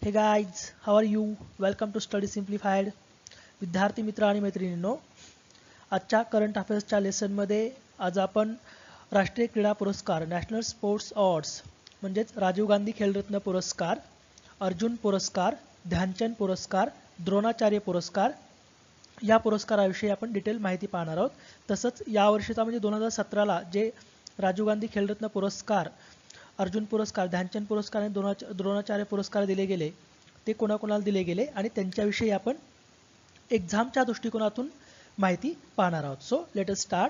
हे guys, how are you? Welcome to study simplified. विद्यार्थी मित्र आणि मैत्रिणींनो, आजच्या करंट अफेअर्सच्या लेसनमध्ये आज आपण राष्ट्रीय क्रीडा पुरस्कार, नॅशनल स्पोर्ट्स अवॉर्ड्स म्हणजेच राजीव गांधी खेलरत्न पुरस्कार, अर्जुन पुरस्कार, ध्यानचंद पुरस्कार, द्रोणाचार्य पुरस्कार या पुरस्काराविषयी आपण डिटेल माहिती पाहणार आहोत. तसंच यावर्षीचा म्हणजे 2017ला जे राजीव गांधी खेलरत्न पुरस्कार, अर्जुन पुरस्कार, ध्यानचंद पुरस्कार आणि द्रोणाचार्य पुरस्कार दिले गेले ते कोणाकोणाला दिले गेले आणि त्यांच्याविषयी आपण एक्झामच्या दृष्टिकोनातून माहिती पाहणार आहोत. So let us start.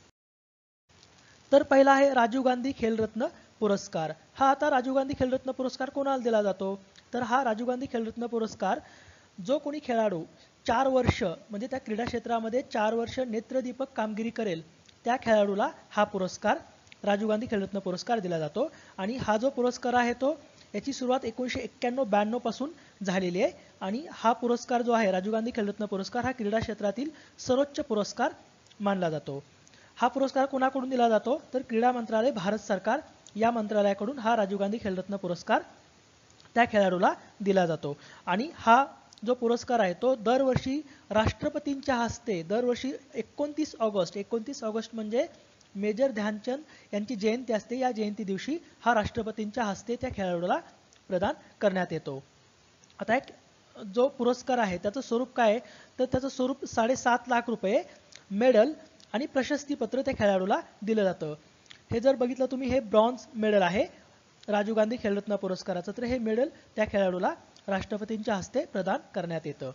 तर पहिला आहे राजीव गांधी खेलरत्न पुरस्कार. हा आता राजीव गांधी खेलरत्न पुरस्कार कोणाला दिला जातो? तर हा राजीव गांधी खेलरत्न पुरस्कार जो कोणी खेळाडू 4 वर्ष म्हणजे त्या क्रीडा क्षेत्रामध्ये 4 वर्ष नेत्रदीपक कामगिरी करेल त्या खेळाडूला हा पुरस्कार राजीव गांधी खेलरत्न पुरस्कार दिला जातो. आणि हा जो पुरस्कार आहे तो याची सुरुवात 1991-92 पासून झालेली आहे. आणि हा पुरस्कार जो आहे राजीव गांधी खेलरत्न पुरस्कार हा क्रीडा क्षेत्रातील सर्वोच्च पुरस्कार मानला जातो. हा पुरस्कार कोणाकडून दिला जातो? तर क्रीडा मंत्रालय, भारत सरकार या मंत्रालयाकडून हा राजीव गांधी खेलरत्न पुरस्कार त्या खेळाडूला दिला जातो. आणि हा जो पुरस्कार आहे तो दरवर्षी राष्ट्रपतींच्या हस्ते दरवर्षी 29 ऑगस्ट म्हणजे मेजर ध्यानचंद यांची जयंती असते. या जयंती दिवशी हा राष्ट्रपतींच्या हस्ते त्या खेळाडूला प्रदान करण्यात येतो. आता एक जो पुरस्कार आहे त्याचं स्वरूप काय आहे? तर त्याचं स्वरूप 7.5 लाख रुपये, मेडल आणि प्रशस्तीपत्र त्या खेळाडूला दिलं जातं. हे जर बघितलं तुम्ही, हे ब्रॉन्झ मेडल आहे राजीव गांधी खेलरत्न पुरस्काराचं. तर हे मेडल त्या खेळाडूला राष्ट्रपतींच्या हस्ते प्रदान करण्यात येतं.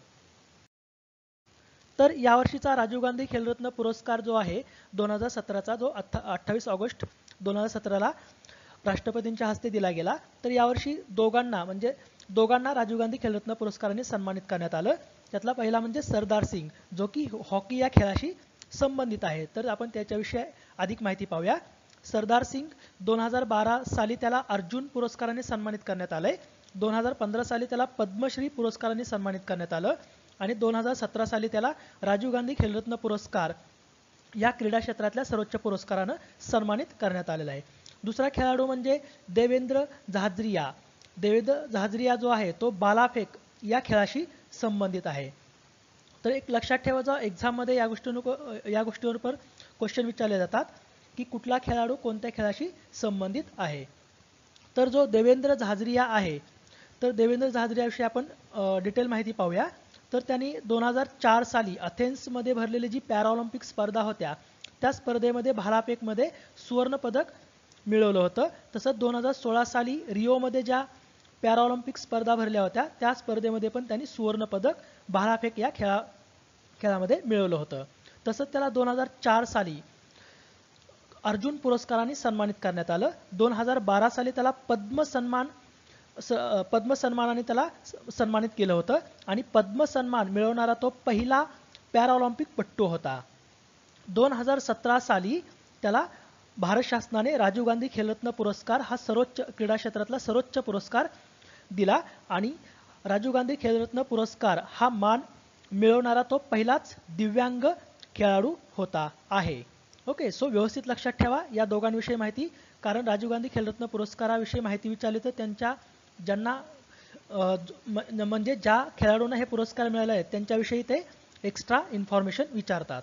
तर यावर्षीचा राजीव गांधी खेलरत्न पुरस्कार जो आहे 2017चा, जो 28 ऑगस्ट 2017ला राष्ट्रपतींच्या हस्ते दिला गेला. तर यावर्षी दोघांना राजीव गांधी खेलरत्न पुरस्काराने सन्मानित करण्यात आलं. त्यातला पहिला म्हणजे सरदार सिंग, जो की हॉकी या खेळाशी संबंधित आहे. तर आपण त्याच्याविषयी अधिक माहिती पाहूया. सरदार सिंग 2012 साली त्याला अर्जुन पुरस्काराने सन्मानित करण्यात आले. 2015 साली त्याला पद्मश्री पुरस्काराने सन्मानित करण्यात आलं. आणि 2017 साली त्याला राजीव गांधी खेलरत्न पुरस्कार या क्रीडा क्षेत्रातल्या सर्वोच्च पुरस्कारानं सन्मानित करण्यात आलेला आहे. दुसरा खेळाडू म्हणजे देवेंद्र झाझरिया. देवेंद्र झाझरिया जो आहे तो भालाफेक या खेळाशी संबंधित आहे. तर एक लक्षात ठेवायचं, एक्झाममध्ये या गोष्टीवर क्वेश्चन विचारले जातात की कुठला खेळाडू कोणत्या खेळाशी संबंधित आहे. तर जो देवेंद्र झाझरिया आहे, तर देवेंद्र झाझरियाविषयी आपण डिटेल माहिती पाहूया. तर त्यांनी 2004 साली अथेन्समध्ये भरलेली जी पॅराऑलिम्पिक स्पर्धा होत्या त्या स्पर्धेमध्ये भालाफेकमध्ये सुवर्ण पदक मिळवलं होतं. तसंच 2016 साली रिओमध्ये ज्या पॅराऑलिम्पिक स्पर्धा भरल्या होत्या त्या स्पर्धेमध्ये पण त्यांनी सुवर्ण पदक भालाफेक या खेळामध्ये मिळवलं होतं. तसंच त्याला 2004 साली अर्जुन पुरस्काराने सन्मानित करण्यात आलं. 2012 साली त्याला पद्म सन्मानाने त्याला सन्मानित केलं होतं. आणि पद्म सन्मान मिळवणारा तो पहिला पॅराऑलिम्पिक पट्टू होता. 2017 साली त्याला भारत शासनाने राजीव गांधी खेलरत्न पुरस्कार हा सर्वोच्च क्रीडा क्षेत्रातला सर्वोच्च पुरस्कार दिला. आणि राजीव गांधी खेलरत्न पुरस्कार हा मान मिळवणारा तो पहिलाच दिव्यांग खेळाडू होता आहे. ओके, सो व्यवस्थित लक्षात ठेवा या दोघांविषयी माहिती, कारण राजीव गांधी खेलरत्न पुरस्काराविषयी माहिती विचारली तर म्हणजे ज्या खेळाडूंना हे पुरस्कार मिळाले आहेत त्यांच्याविषयी ते एक्स्ट्रा इन्फॉर्मेशन विचारतात.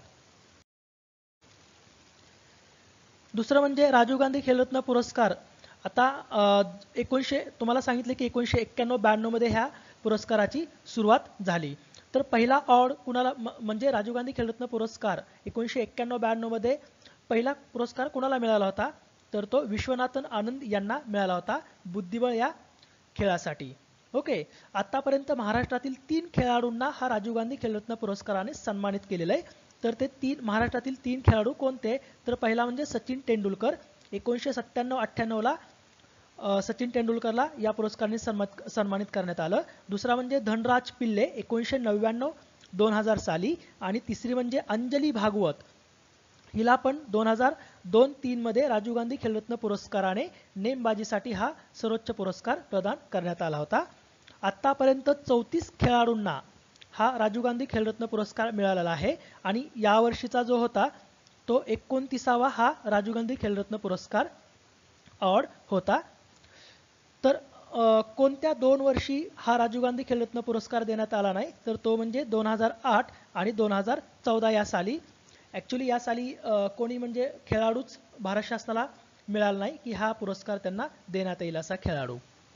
दुसरं म्हणजे राजीव गांधी खेलरत्न पुरस्कार. आता तुम्हाला सांगितले की 1991-92 मध्ये ह्या पुरस्काराची सुरुवात झाली. तर पहिला अवॉर्ड कुणाला म्हणजे राजीव गांधी खेलरत्न पुरस्कार 1991-92 मध्ये पहिला पुरस्कार कुणाला मिळाला होता? तर तो विश्वनाथन आनंद यांना मिळाला होता बुद्धिबळ या खेळासाठी. ओके, आतापर्यंत महाराष्ट्रातील 3 खेळाडूंना हा राजीव गांधी खेलरत्न पुरस्काराने सन्मानित केलेलं आहे. तर ते महाराष्ट्रातील 3 खेळाडू कोणते? तर पहिला म्हणजे सचिन तेंडुलकर. 1997-98ला सचिन तेंडुलकरला या पुरस्काराने सन्मानित करण्यात आलं. दुसरा म्हणजे धनराज पिल्ले 1999-2000 साली. आणि तिसरी म्हणजे अंजली भागवत, हिला पण 2002-03 मध्ये राजीव गांधी खेलरत्न पुरस्काराने नेमबाजीसाठी हा सर्वोच्च पुरस्कार प्रदान करण्यात आला होता. आतापर्यंत 34 खेळाडूंना हा राजीव गांधी खेलरत्न पुरस्कार मिळालेला आहे. आणि यावर्षीचा जो होता तो 29वा हा राजीव गांधी खेलरत्न पुरस्कार अवॉर्ड होता. तर कोणत्या 2 वर्षी हा राजीव गांधी खेलरत्न पुरस्कार देण्यात आला नाही, तर तो म्हणजे 2008 आणि 2014 या साली. ॲक्च्युली या साली कोणी म्हणजे खेळाडूच भारत शासनाला मिळाला नाही की हा पुरस्कार त्यांना देण्यात येईल असा खेळाडू.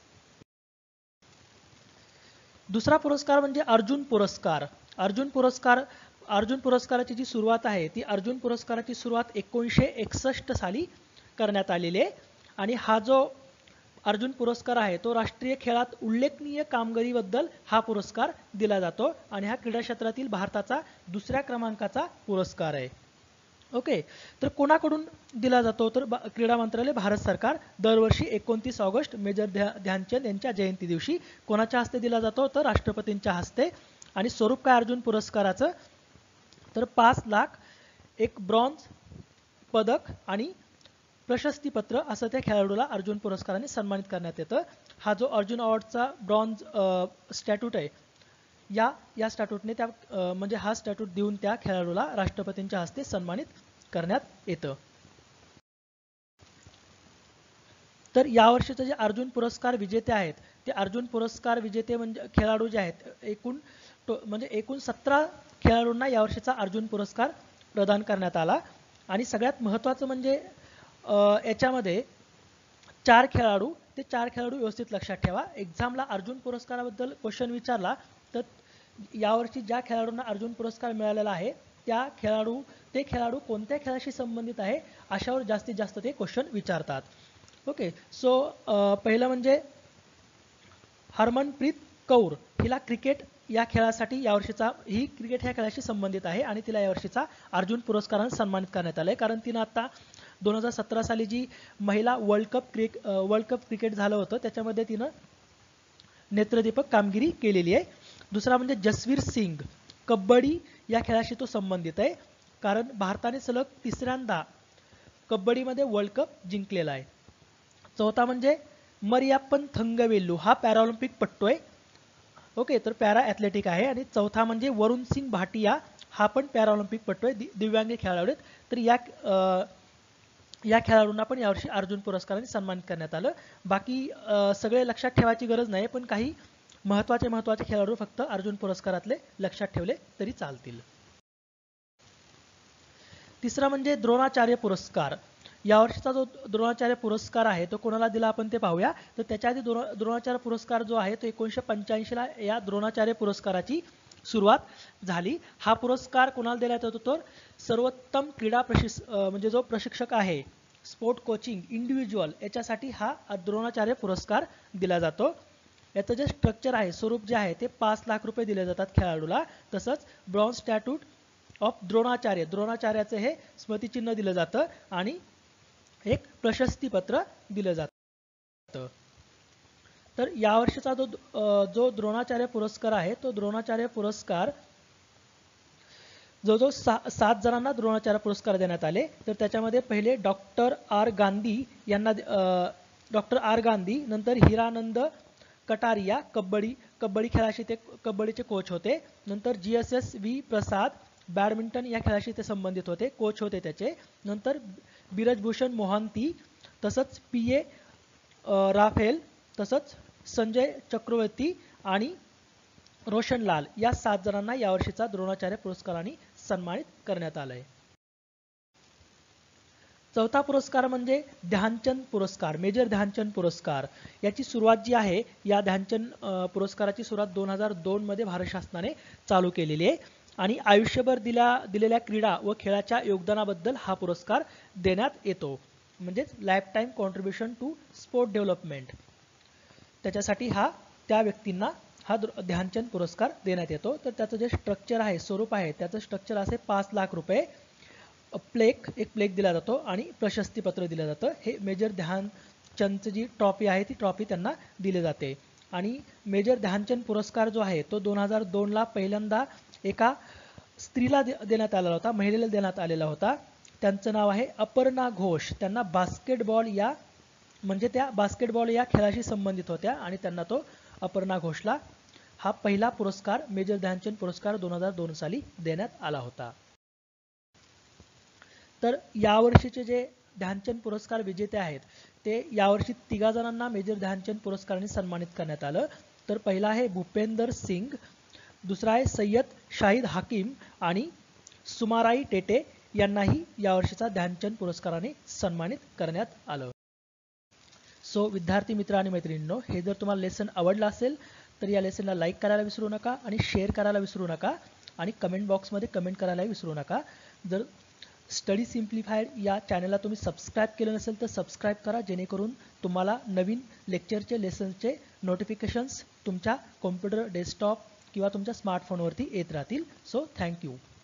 दुसरा पुरस्कार म्हणजे अर्जुन पुरस्कार. अर्जुन पुरस्काराची जी सुरुवात आहे ती अर्जुन पुरस्काराची सुरुवात 1961 साली करण्यात आलेली आहे. आणि हा जो अर्जुन पुरस्कार आहे तो राष्ट्रीय खेळात उल्लेखनीय कामगिरीबद्दल हा पुरस्कार दिला जातो आणि हा क्रीडा क्षेत्रातील भारताचा दुसऱ्या क्रमांकाचा पुरस्कार आहे. ओके, तर कोणाकडून दिला जातो, तर क्रीडा मंत्रालय, भारत सरकार दरवर्षी 29 ऑगस्ट मेजर ध्यानचंद यांच्या जयंती दिवशी कोणाच्या हस्ते दिला जातो, तर राष्ट्रपतींच्या हस्ते. आणि स्वरूप काय अर्जुन पुरस्काराचं, तर 5 लाख, एक ब्रॉन्झ पदक आणि प्रशस्तीपत्र असं त्या खेळाडूला अर्जुन पुरस्काराने सन्मानित करण्यात येतं. हा जो अर्जुन अवॉर्डचा ब्रॉन्झ स्टॅट्यूट आहे, या स्टॅट्यूटने त्या म्हणजे हा स्टॅट्यूट देऊन त्या खेळाडूला राष्ट्रपतींच्या हस्ते सन्मानित करण्यात येतं. तर यावर्षीचे जे अर्जुन पुरस्कार विजेते आहेत ते अर्जुन पुरस्कार विजेते म्हणजे खेळाडू जे आहेत एकूण 17 खेळाडूंना यावर्षीचा अर्जुन पुरस्कार प्रदान करण्यात आला. आणि सगळ्यात महत्त्वाचं म्हणजे याच्यामध्ये 4 खेळाडू व्यवस्थित लक्षात ठेवा. एक्झामला अर्जुन पुरस्काराबद्दल क्वेश्चन विचारला तर यावर्षी ज्या खेळाडूंना अर्जुन पुरस्कार मिळालेला आहे ते खेळाडू कोणत्या खेळाशी संबंधित आहे अशावर जास्तीत जास्त ते क्वेश्चन विचारतात. ओके, सो पहिलं म्हणजे हरमनप्रीत कौर, हिला क्रिकेट या खेळासाठी ही क्रिकेट ह्या खेळाशी संबंधित आहे आणि तिला यावर्षीचा अर्जुन पुरस्काराने सन्मानित करण्यात आलं आहे. कारण तिनं आता 2017 साली जी महिला वर्ल्ड कप क्रिकेट झालं होतं त्याच्यामध्ये तिनं नेत्रदीपक कामगिरी केलेली आहे. दुसरा म्हणजे जसवीर सिंग, कबड्डी या खेळाशी तो संबंधित आहे कारण भारताने सलग 3ऱ्यांदा कबड्डीमध्ये वर्ल्ड कप जिंकलेला आहे. चौथा म्हणजे मरियाप्पन थंगवेल्लू, हा पॅराऑलिम्पिक पट्टू आहे. ओके, तर पॅरा ॲथलेटिक आहे. आणि चौथा म्हणजे वरुण सिंग भाटिया, हा पण पॅराऑलिम्पिक पट्टू आहे, दिव्यांगी खेळाडू आहेत. तर या खेळाडूंना पण यावर्षी अर्जुन पुरस्काराने सन्मानित करण्यात आलं. बाकी सगळे लक्षात ठेवायची गरज नाही, पण काही महत्त्वाचे खेळाडू फक्त अर्जुन पुरस्कारातले लक्षात ठेवले तरी चालतील. तिसरा म्हणजे द्रोणाचार्य पुरस्कार. यावर्षीचा जो द्रोणाचार्य पुरस्कार आहे तो कोणाला दिला आपण ते पाहूया. तर त्याच्या आधी द्रोणाचार्य पुरस्कार जो आहे तो 1985ला या द्रोणाचार्य पुरस्काराची सुरुवात झाली. हा पुरस्कार कोणाला देण्यात येतो, तर सर्वोत्तम क्रीडा म्हणजे जो प्रशिक्षक आहे, स्पोर्ट कोचिंग इंडिव्हिज्युअल, याच्यासाठी हा द्रोणाचार्य पुरस्कार दिला जातो. याचं जे स्ट्रक्चर आहे, स्वरूप जे आहे ते 5 लाख रुपये दिले जातात खेळाडूला. तसंच ब्रॉन्झ स्टॅट्यूट ऑफ द्रोणाचार्याचं हे स्मृतिचिन्ह दिलं जातं आणि एक प्रशस्तीपत्र दिलं जातं. तर यावर्षीचा जो द्रोणाचार्य पुरस्कार आहे तो द्रोणाचार्य पुरस्कार जो 7 जणांना द्रोणाचार्य पुरस्कार देण्यात आले. तर त्याच्यामध्ये पहिले डॉक्टर आर गांधी, नंतर हिरानंद कटारिया, कबड्डी खेळाशी ते कबड्डीचे कोच होते. नंतर GSSV प्रसाद, बॅडमिंटन या खेळाशी ते संबंधित होते, कोच होते त्याचे. नंतर बिरजभूषण मोहंती, तसंच PA राफेल, तसंच संजय चक्रवर्ती आणि रोशन लाल या 7 जणांना यावर्षीचा द्रोणाचार्य पुरस्काराने सन्मानित करण्यात आलंय. चौथा पुरस्कार म्हणजे ध्यानचंद पुरस्कार, मेजर ध्यानचंद पुरस्कार. याची सुरुवात जी आहे, या ध्यानचंद पुरस्काराची सुरुवात 2002 मध्ये भारत शासनाने चालू केलेली आहे आणि आयुष्यभर दिलेल्या क्रीडा व खेळाच्या योगदानाबद्दल हा पुरस्कार देण्यात येतो. म्हणजेच life time contribution to sport development, त्याच्यासाठी त्या व्यक्तींना हा ध्यानचंद पुरस्कार देण्यात येतो. तर त्याचं जे स्ट्रक्चर आहे, स्वरूप आहे, त्याचं स्ट्रक्चर असे 5 लाख रुपये, एक प्लेक दिला जातो आणि प्रशस्तीपत्र दिलं जातं. हे मेजर ध्यानचंदची जी ट्रॉफी आहे ती ट्रॉफी त्यांना दिली जाते. आणि मेजर ध्यानचंद पुरस्कार जो आहे तो 2002ला पहिल्यांदा एका स्त्रीला देण्यात आलेला होता, महिलेला देण्यात आलेला होता. त्यांचं नाव आहे अपर्णा घोष. त्यांना बास्केटबॉल या खेळाशी संबंधित होत्या आणि त्यांना तो अपर्णा घोषला हा पहिला पुरस्कार, मेजर ध्यानचंद पुरस्कार 2002 साली देण्यात आला होता. तर यावर्षीचे जे ध्यानचंद पुरस्कार विजेते आहेत ते यावर्षी 3 जणांना मेजर ध्यानचंद पुरस्काराने सन्मानित करण्यात आलं. तर पहिला आहे भूपेंदर सिंग, दुसरा आहे सय्यद शाहिद हाकीम आणि सुमाराई टेटे यांनाही यावर्षीचा ध्यानचंद पुरस्काराने सन्मानित करण्यात आलं. सो विद्यार्थी मित्र आणि मैत्रिणींनो, हे जर तुम्हाला लेसन आवडलं असेल तर या लेसनला लाईक करायला विसरू नका आणि शेअर करायला विसरू नका आणि कमेंट बॉक्समध्ये कमेंट करायलाही विसरू नका. जर स्टडी सिम्प्लिफाईड या चॅनलला तुम्ही सबस्क्राईब केलं नसेल तर सबस्क्राईब करा, जेणेकरून तुम्हाला नवीन लेक्चरचे लेसन्सचे नोटिफिकेशन्स तुमच्या कॉम्प्युटर, डेस्कटॉप किंवा तुमच्या स्मार्टफोनवरती येत राहतील. So thank you.